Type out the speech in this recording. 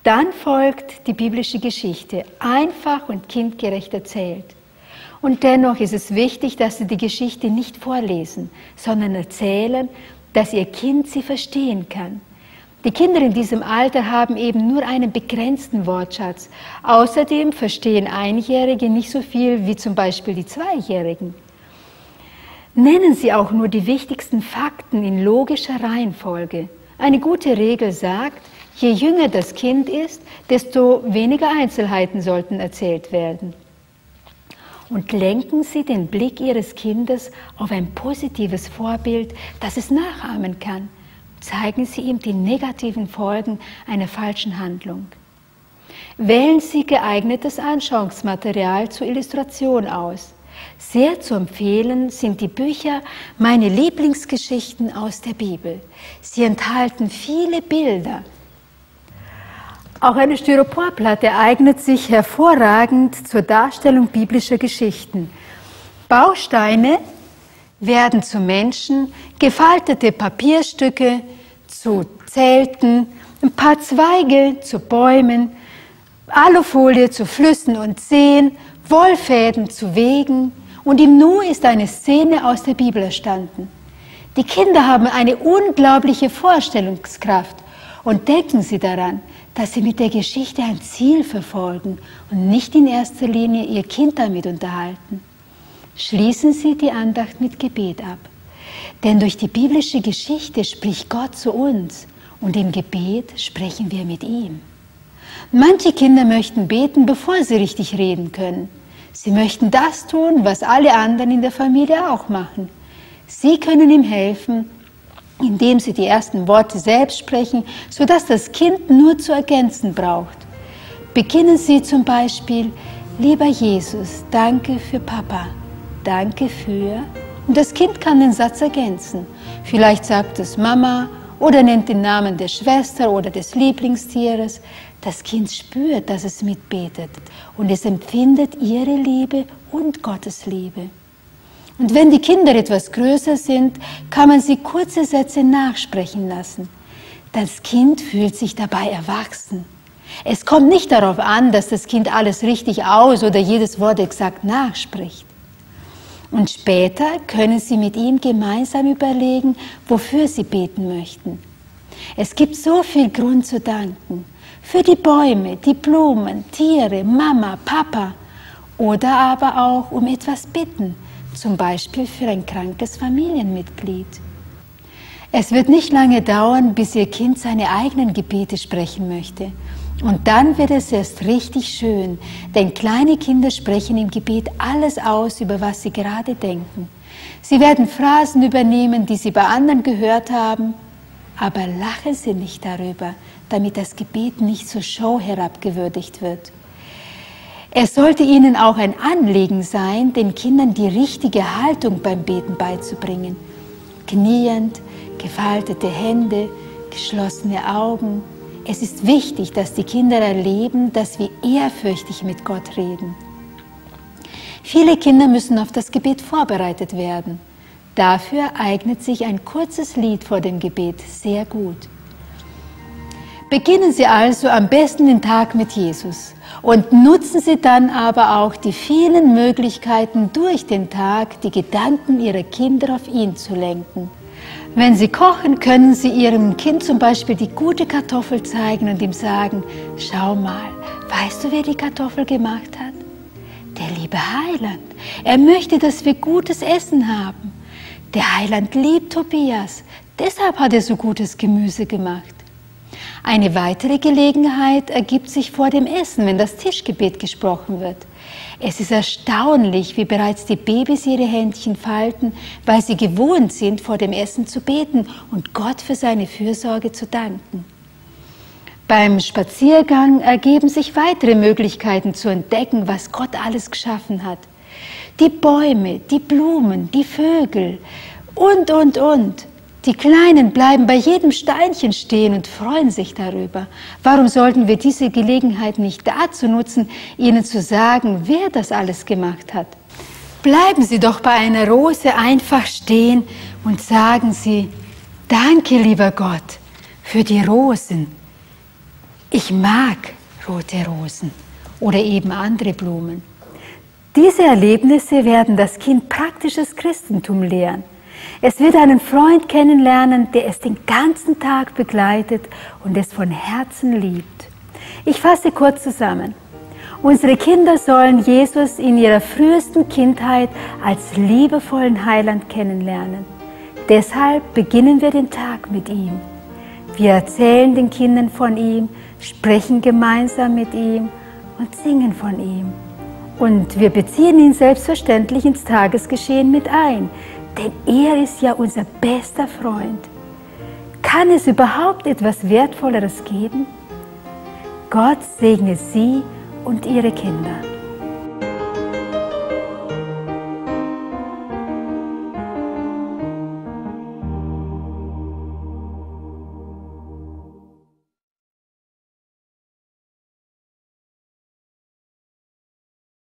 Dann folgt die biblische Geschichte, einfach und kindgerecht erzählt. Und dennoch ist es wichtig, dass Sie die Geschichte nicht vorlesen, sondern erzählen, dass Ihr Kind sie verstehen kann. Die Kinder in diesem Alter haben eben nur einen begrenzten Wortschatz. Außerdem verstehen Einjährige nicht so viel wie zum Beispiel die Zweijährigen. Nennen Sie auch nur die wichtigsten Fakten in logischer Reihenfolge. Eine gute Regel sagt, je jünger das Kind ist, desto weniger Einzelheiten sollten erzählt werden. Und lenken Sie den Blick Ihres Kindes auf ein positives Vorbild, das es nachahmen kann. Zeigen Sie ihm die negativen Folgen einer falschen Handlung. Wählen Sie geeignetes Anschauungsmaterial zur Illustration aus. Sehr zu empfehlen sind die Bücher Meine Lieblingsgeschichten aus der Bibel. Sie enthalten viele Bilder. Auch eine Styroporplatte eignet sich hervorragend zur Darstellung biblischer Geschichten. Bausteine werden zu Menschen, gefaltete Papierstücke zu Zelten, ein paar Zweige zu Bäumen, Alufolie zu Flüssen und Seen, Wollfäden zu Wegen, und im Nu ist eine Szene aus der Bibel entstanden. Die Kinder haben eine unglaubliche Vorstellungskraft und denken Sie daran, dass Sie mit der Geschichte ein Ziel verfolgen und nicht in erster Linie Ihr Kind damit unterhalten. Schließen Sie die Andacht mit Gebet ab. Denn durch die biblische Geschichte spricht Gott zu uns und im Gebet sprechen wir mit ihm. Manche Kinder möchten beten, bevor sie richtig reden können. Sie möchten das tun, was alle anderen in der Familie auch machen. Sie können ihm helfen, indem Sie die ersten Worte selbst sprechen, sodass das Kind nur zu ergänzen braucht. Beginnen Sie zum Beispiel: Lieber Jesus, danke für Papa. Danke für, und das Kind kann den Satz ergänzen. Vielleicht sagt es Mama oder nennt den Namen der Schwester oder des Lieblingstieres. Das Kind spürt, dass es mitbetet und es empfindet ihre Liebe und Gottes Liebe. Und wenn die Kinder etwas größer sind, kann man sie kurze Sätze nachsprechen lassen. Das Kind fühlt sich dabei erwachsen. Es kommt nicht darauf an, dass das Kind alles richtig aus- oder jedes Wort exakt nachspricht. Und später können Sie mit ihm gemeinsam überlegen, wofür Sie beten möchten. Es gibt so viel Grund zu danken. Für die Bäume, die Blumen, Tiere, Mama, Papa. Oder aber auch um etwas bitten, zum Beispiel für ein krankes Familienmitglied. Es wird nicht lange dauern, bis Ihr Kind seine eigenen Gebete sprechen möchte. Und dann wird es erst richtig schön, denn kleine Kinder sprechen im Gebet alles aus, über was sie gerade denken. Sie werden Phrasen übernehmen, die sie bei anderen gehört haben, aber lachen Sie nicht darüber, damit das Gebet nicht zur Show herabgewürdigt wird. Es sollte Ihnen auch ein Anliegen sein, den Kindern die richtige Haltung beim Beten beizubringen. Kniend, gefaltete Hände, geschlossene Augen. Es ist wichtig, dass die Kinder erleben, dass wir ehrfürchtig mit Gott reden. Viele Kinder müssen auf das Gebet vorbereitet werden. Dafür eignet sich ein kurzes Lied vor dem Gebet sehr gut. Beginnen Sie also am besten den Tag mit Jesus und nutzen Sie dann aber auch die vielen Möglichkeiten, durch den Tag die Gedanken Ihrer Kinder auf ihn zu lenken. Wenn Sie kochen, können Sie Ihrem Kind zum Beispiel die gute Kartoffel zeigen und ihm sagen: Schau mal, weißt du, wer die Kartoffel gemacht hat? Der liebe Heiland. Er möchte, dass wir gutes Essen haben. Der Heiland liebt Tobias, deshalb hat er so gutes Gemüse gemacht. Eine weitere Gelegenheit ergibt sich vor dem Essen, wenn das Tischgebet gesprochen wird. Es ist erstaunlich, wie bereits die Babys ihre Händchen falten, weil sie gewohnt sind, vor dem Essen zu beten und Gott für seine Fürsorge zu danken. Beim Spaziergang ergeben sich weitere Möglichkeiten zu entdecken, was Gott alles geschaffen hat. Die Bäume, die Blumen, die Vögel und. Die Kleinen bleiben bei jedem Steinchen stehen und freuen sich darüber. Warum sollten wir diese Gelegenheit nicht dazu nutzen, ihnen zu sagen, wer das alles gemacht hat? Bleiben Sie doch bei einer Rose einfach stehen und sagen Sie: Danke, lieber Gott, für die Rosen. Ich mag rote Rosen oder eben andere Blumen. Diese Erlebnisse werden das Kind praktisches Christentum lehren. Es wird einen Freund kennenlernen, der es den ganzen Tag begleitet und es von Herzen liebt. Ich fasse kurz zusammen. Unsere Kinder sollen Jesus in ihrer frühesten Kindheit als liebevollen Heiland kennenlernen. Deshalb beginnen wir den Tag mit ihm. Wir erzählen den Kindern von ihm, sprechen gemeinsam mit ihm und singen von ihm. Und wir beziehen ihn selbstverständlich ins Tagesgeschehen mit ein, denn er ist ja unser bester Freund. Kann es überhaupt etwas Wertvolleres geben? Gott segne Sie und Ihre Kinder.